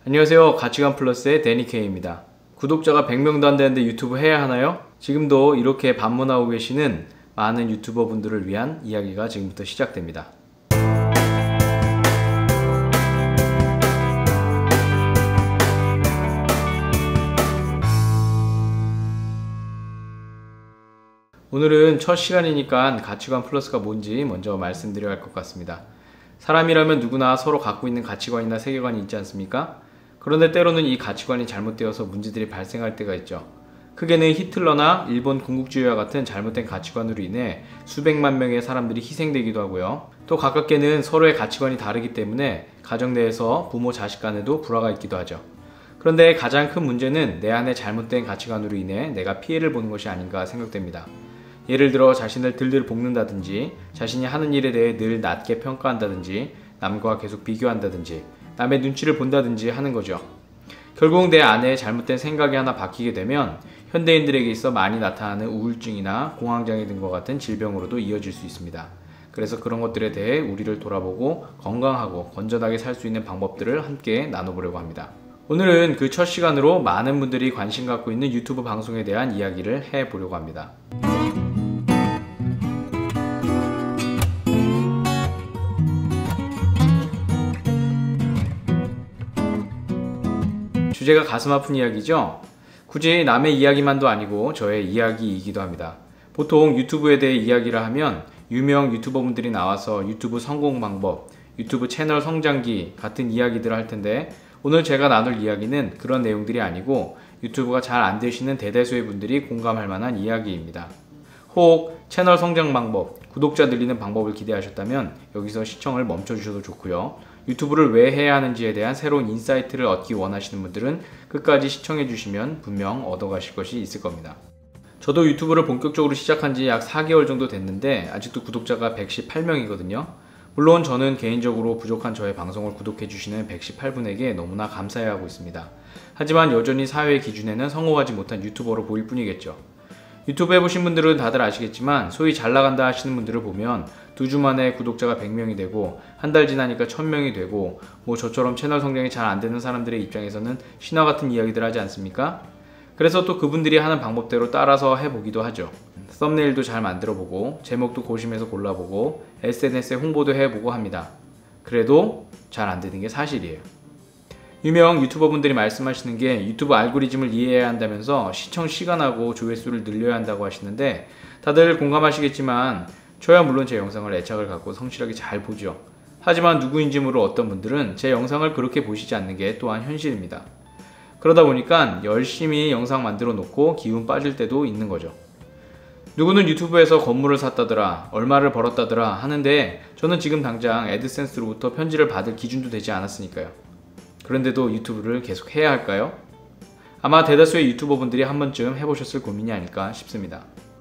안녕하세요. 가치관 플러스의 데니케이입니다. 구독자가 100명도 안 되는데 유튜브 해야 하나요? 지금도 이렇게 반문하고 계시는 많은 유튜버 분들을 위한 이야기가 지금부터 시작됩니다. 오늘은 첫 시간이니까 가치관 플러스가 뭔지 먼저 말씀드려야 할 것 같습니다. 사람이라면 누구나 서로 갖고 있는 가치관이나 세계관이 있지 않습니까? 그런데 때로는 이 가치관이 잘못되어서 문제들이 발생할 때가 있죠. 크게는 히틀러나 일본 군국주의와 같은 잘못된 가치관으로 인해 수백만 명의 사람들이 희생되기도 하고요. 또 가깝게는 서로의 가치관이 다르기 때문에 가정 내에서 부모 자식 간에도 불화가 있기도 하죠. 그런데 가장 큰 문제는 내 안에 잘못된 가치관으로 인해 내가 피해를 보는 것이 아닌가 생각됩니다. 예를 들어 자신을 들들 볶는다든지, 자신이 하는 일에 대해 늘 낮게 평가한다든지, 남과 계속 비교한다든지, 남의 눈치를 본다든지 하는 거죠. 결국 내 안에 잘못된 생각이 하나 바뀌게 되면 현대인들에게 있어 많이 나타나는 우울증이나 공황장애 등과 같은 질병으로도 이어질 수 있습니다. 그래서 그런 것들에 대해 우리를 돌아보고 건강하고 건전하게 살 수 있는 방법들을 함께 나눠보려고 합니다. 오늘은 그 첫 시간으로 많은 분들이 관심 갖고 있는 유튜브 방송에 대한 이야기를 해보려고 합니다. 주제가 가슴 아픈 이야기죠? 굳이 남의 이야기만도 아니고 저의 이야기이기도 합니다. 보통 유튜브에 대해 이야기를 하면 유명 유튜버분들이 나와서 유튜브 성공 방법, 유튜브 채널 성장기 같은 이야기들을 할 텐데, 오늘 제가 나눌 이야기는 그런 내용들이 아니고 유튜브가 잘 안 되시는 대다수의 분들이 공감할 만한 이야기입니다. 혹 채널 성장 방법, 구독자 늘리는 방법을 기대하셨다면 여기서 시청을 멈춰주셔도 좋고요. 유튜브를 왜 해야 하는지에 대한 새로운 인사이트를 얻기 원하시는 분들은 끝까지 시청해주시면 분명 얻어가실 것이 있을 겁니다. 저도 유튜브를 본격적으로 시작한 지 약 4개월 정도 됐는데 아직도 구독자가 118명이거든요. 물론 저는 개인적으로 부족한 저의 방송을 구독해주시는 118분에게 너무나 감사해하고 있습니다. 하지만 여전히 사회의 기준에는 성공하지 못한 유튜버로 보일 뿐이겠죠. 유튜브 해보신 분들은 다들 아시겠지만 소위 잘나간다 하시는 분들을 보면 2주 만에 구독자가 100명이 되고 한 달 지나니까 1000명이 되고, 뭐 저처럼 채널 성장이 잘 안되는 사람들의 입장에서는 신화 같은 이야기들 하지 않습니까? 그래서 또 그분들이 하는 방법대로 따라서 해보기도 하죠. 썸네일도 잘 만들어보고 제목도 고심해서 골라보고 SNS에 홍보도 해보고 합니다. 그래도 잘 안되는 게 사실이에요. 유명 유튜버 분들이 말씀하시는 게 유튜브 알고리즘을 이해해야 한다면서 시청 시간하고 조회수를 늘려야 한다고 하시는데, 다들 공감하시겠지만 저야 물론 제 영상을 애착을 갖고 성실하게 잘 보죠. 하지만 누구인지 모를 어떤 분들은 제 영상을 그렇게 보시지 않는 게 또한 현실입니다. 그러다 보니까 열심히 영상 만들어 놓고 기운 빠질 때도 있는 거죠. 누구는 유튜브에서 건물을 샀다더라, 얼마를 벌었다더라 하는데 저는 지금 당장 애드센스로부터 편지를 받을 기준도 되지 않았으니까요. 그런데도 유튜브를 계속 해야 할까요? 아마 대다수의 유튜버 분들이 한 번쯤 해보셨을 고민이 아닐까 싶습니다.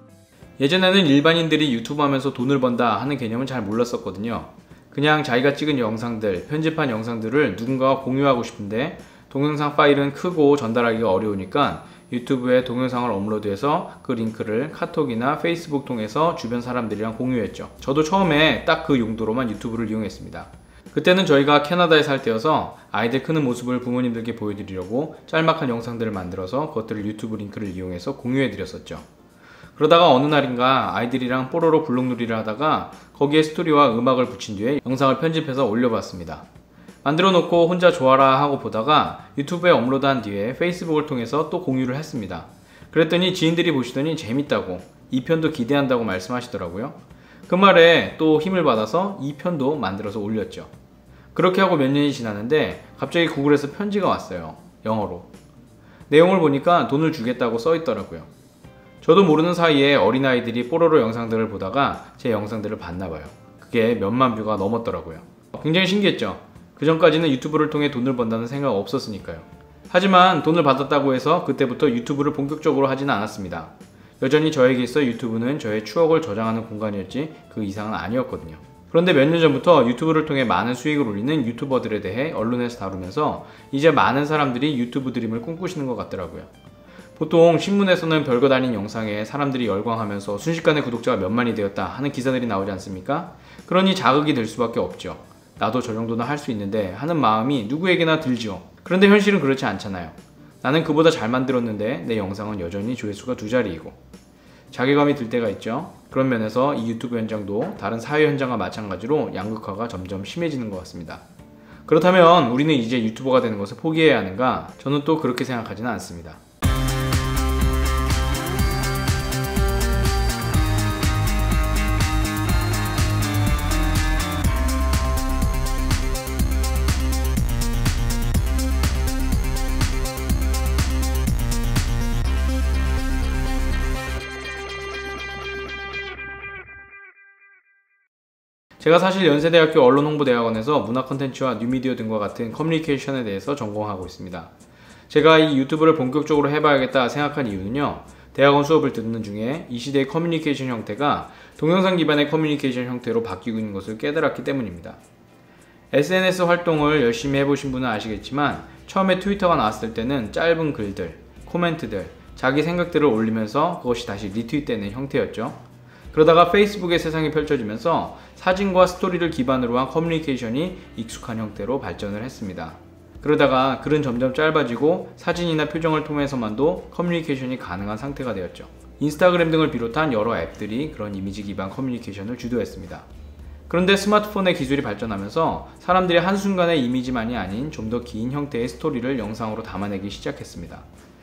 예전에는 일반인들이 유튜브 하면서 돈을 번다 하는 개념은 잘 몰랐었거든요. 그냥 자기가 찍은 영상들, 편집한 영상들을 누군가와 공유하고 싶은데 동영상 파일은 크고 전달하기가 어려우니까 유튜브에 동영상을 업로드해서 그 링크를 카톡이나 페이스북 통해서 주변 사람들이랑 공유했죠. 저도 처음에 딱 그 용도로만 유튜브를 이용했습니다. 그때는 저희가 캐나다에 살 때여서 아이들 크는 모습을 부모님들께 보여드리려고 짤막한 영상들을 만들어서 그것들을 유튜브 링크를 이용해서 공유해드렸었죠. 그러다가 어느 날인가 아이들이랑 뽀로로 블록놀이를 하다가 거기에 스토리와 음악을 붙인 뒤에 영상을 편집해서 올려봤습니다. 만들어 놓고 혼자 좋아라 하고 보다가 유튜브에 업로드한 뒤에 페이스북을 통해서 또 공유를 했습니다. 그랬더니 지인들이 보시더니 재밌다고, 2편도 기대한다고 말씀하시더라고요. 그 말에 또 힘을 받아서 2편도 만들어서 올렸죠. 그렇게 하고 몇 년이 지났는데 갑자기 구글에서 편지가 왔어요. 영어로. 내용을 보니까 돈을 주겠다고 써있더라고요. 저도 모르는 사이에 어린아이들이 뽀로로 영상들을 보다가 제 영상들을 봤나봐요. 그게 몇만 뷰가 넘었더라고요. 굉장히 신기했죠. 그 전까지는 유튜브를 통해 돈을 번다는 생각 없었으니까요. 하지만 돈을 받았다고 해서 그때부터 유튜브를 본격적으로 하지는 않았습니다. 여전히 저에게 있어 유튜브는 저의 추억을 저장하는 공간이었지 그 이상은 아니었거든요. 그런데 몇 년 전부터 유튜브를 통해 많은 수익을 올리는 유튜버들에 대해 언론에서 다루면서 이제 많은 사람들이 유튜브 드림을 꿈꾸시는 것 같더라고요. 보통 신문에서는 별것 아닌 영상에 사람들이 열광하면서 순식간에 구독자가 몇만이 되었다 하는 기사들이 나오지 않습니까? 그러니 자극이 될 수밖에 없죠. 나도 저 정도는 할 수 있는데 하는 마음이 누구에게나 들죠. 그런데 현실은 그렇지 않잖아요. 나는 그보다 잘 만들었는데 내 영상은 여전히 조회수가 2자리이고 자괴감이 들 때가 있죠. 그런 면에서 이 유튜브 현장도 다른 사회 현장과 마찬가지로 양극화가 점점 심해지는 것 같습니다. 그렇다면 우리는 이제 유튜버가 되는 것을 포기해야 하는가? 저는 또 그렇게 생각하지는 않습니다. 제가 사실 연세대학교 언론홍보대학원에서 문화 콘텐츠와 뉴미디어 등과 같은 커뮤니케이션에 대해서 전공하고 있습니다. 제가 이 유튜브를 본격적으로 해봐야겠다 생각한 이유는요. 대학원 수업을 듣는 중에 이 시대의 커뮤니케이션 형태가 동영상 기반의 커뮤니케이션 형태로 바뀌고 있는 것을 깨달았기 때문입니다. SNS 활동을 열심히 해보신 분은 아시겠지만 처음에 트위터가 나왔을 때는 짧은 글들, 코멘트들, 자기 생각들을 올리면서 그것이 다시 리트윗되는 형태였죠. 그러다가 페이스북의 세상이 펼쳐지면서 사진과 스토리를 기반으로 한 커뮤니케이션이 익숙한 형태로 발전을 했습니다. 그러다가 글은 점점 짧아지고 사진이나 표정을 통해서만도 커뮤니케이션이 가능한 상태가 되었죠. 인스타그램 등을 비롯한 여러 앱들이 그런 이미지 기반 커뮤니케이션을 주도했습니다. 그런데 스마트폰의 기술이 발전하면서 사람들이 한순간의 이미지만이 아닌 좀 더 긴 형태의 스토리를 영상으로 담아내기 시작했습니다.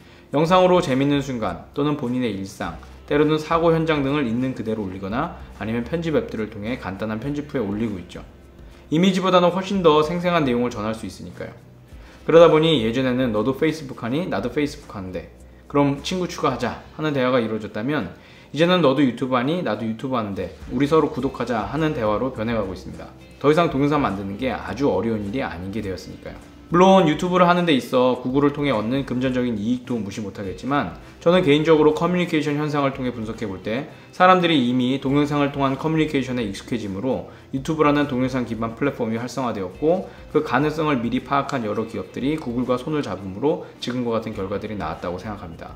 영상으로 재밌는 순간 또는 본인의 일상, 때로는 사고 현장 등을 있는 그대로 올리거나 아니면 편집 앱들을 통해 간단한 편집 후에 올리고 있죠. 이미지보다는 훨씬 더 생생한 내용을 전할 수 있으니까요. 그러다 보니 예전에는 너도 페이스북 하니 나도 페이스북 하는데 그럼 친구 추가하자 하는 대화가 이루어졌다면 이제는 너도 유튜브 하니 나도 유튜브 하는데 우리 서로 구독하자 하는 대화로 변해가고 있습니다. 더 이상 동영상 만드는 게 아주 어려운 일이 아닌 게 되었으니까요. 물론 유튜브를 하는 데 있어 구글을 통해 얻는 금전적인 이익도 무시 못하겠지만 저는 개인적으로 커뮤니케이션 현상을 통해 분석해 볼 때 사람들이 이미 동영상을 통한 커뮤니케이션에 익숙해지므로 유튜브라는 동영상 기반 플랫폼이 활성화되었고 그 가능성을 미리 파악한 여러 기업들이 구글과 손을 잡음으로 지금과 같은 결과들이 나왔다고 생각합니다.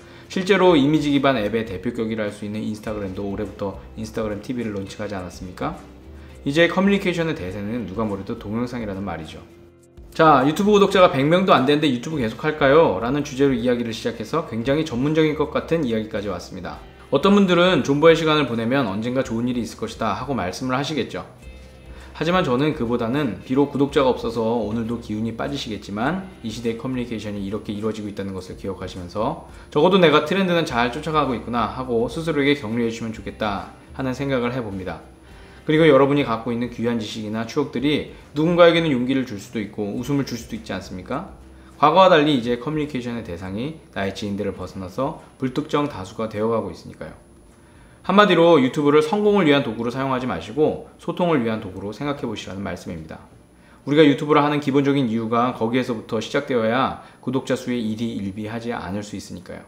실제로 이미지 기반 앱의 대표격이라 할 수 있는 인스타그램도 올해부터 인스타그램 TV를 론칭하지 않았습니까? 이제 커뮤니케이션의 대세는 누가 뭐래도 동영상이라는 말이죠. 자, 유튜브 구독자가 100명도 안 되는데 유튜브 계속 할까요? 라는 주제로 이야기를 시작해서 굉장히 전문적인 것 같은 이야기까지 왔습니다. 어떤 분들은 존버의 시간을 보내면 언젠가 좋은 일이 있을 것이다 하고 말씀을 하시겠죠. 하지만 저는 그보다는 비록 구독자가 없어서 오늘도 기운이 빠지시겠지만 이 시대의 커뮤니케이션이 이렇게 이루어지고 있다는 것을 기억하시면서 적어도 내가 트렌드는 잘 쫓아가고 있구나 하고 스스로에게 격려해 주시면 좋겠다 하는 생각을 해봅니다. 그리고 여러분이 갖고 있는 귀한 지식이나 추억들이 누군가에게는 용기를 줄 수도 있고 웃음을 줄 수도 있지 않습니까? 과거와 달리 이제 커뮤니케이션의 대상이 나의 지인들을 벗어나서 불특정 다수가 되어가고 있으니까요. 한마디로 유튜브를 성공을 위한 도구로 사용하지 마시고 소통을 위한 도구로 생각해 보시라는 말씀입니다. 우리가 유튜브를 하는 기본적인 이유가 거기에서부터 시작되어야 구독자 수의 일희일비하지 않을 수 있으니까요.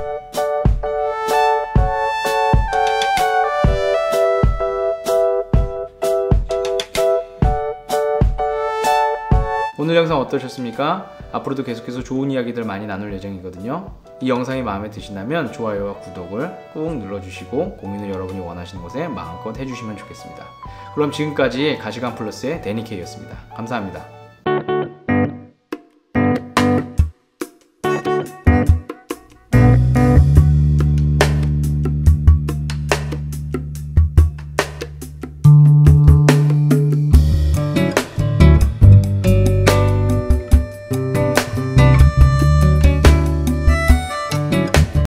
오늘 영상 어떠셨습니까? 앞으로도 계속해서 좋은 이야기들 많이 나눌 예정이거든요. 이 영상이 마음에 드신다면 좋아요와 구독을 꾹 눌러주시고 공유는 여러분이 원하시는 곳에 마음껏 해주시면 좋겠습니다. 그럼 지금까지 가시관 플러스의 데니케이였습니다. 감사합니다.